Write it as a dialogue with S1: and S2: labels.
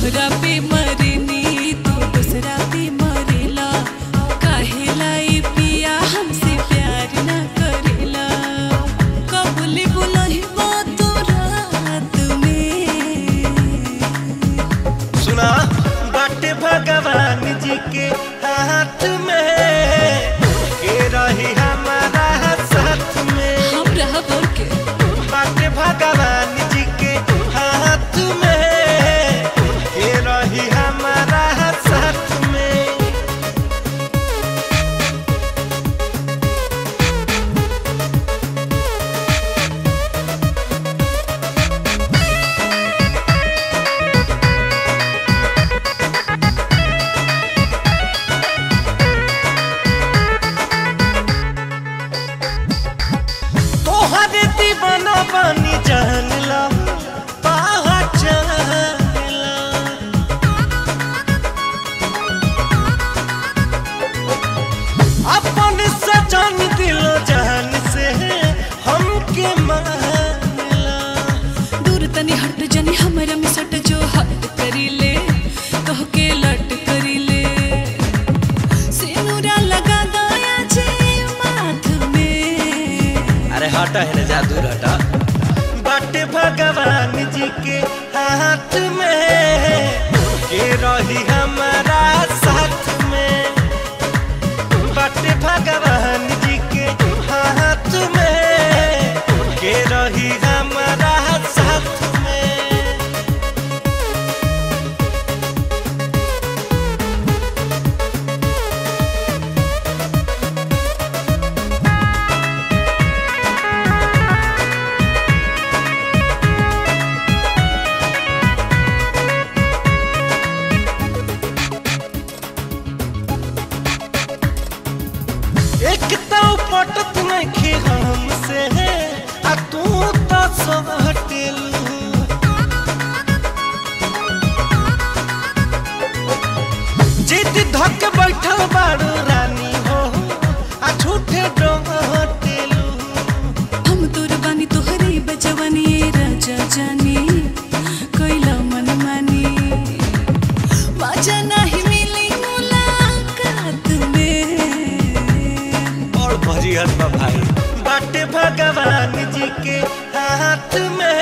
S1: तोहरा पे मरनी तू दूसरा पे मरेला काहेला ई पिया हमसे प्यार ना करेला कबूली बुलही बात रात में
S2: सुना बाटे भगवान जी के हाथ में के रही हमारा साथ में
S1: हम रह बोल के
S2: बाटे भगवान जी के हाथ में के रही हमारा साथ में तोहरे दीवाना बनी जान ला पहचानला अपन सजन दिलो जान से हमके मानला
S1: दूर तनी हट जनी हमरा में सट जो हट करी ले कह के लट करी ले सिनुरा लगा गया जे माथ में
S2: अरे हटा है ना जादू हटा बाटे भगवान जी के हाथ में के रही हमारा साथ में बाटे भगवान जी के हाथ में के रही हमारा साथ में एक तो पटत नहीं हमसे आ तू तो सटलू जिद धक बैठल बारू रानी हो आ झूठे डोटेलू
S1: हम तोर बानी तोहरे बजवानी राजा जानी कोइला मन मानी मजा नहीं मिली मुलाकात में
S2: और भरी हट भाई बाटे भगवान जी के हाथ में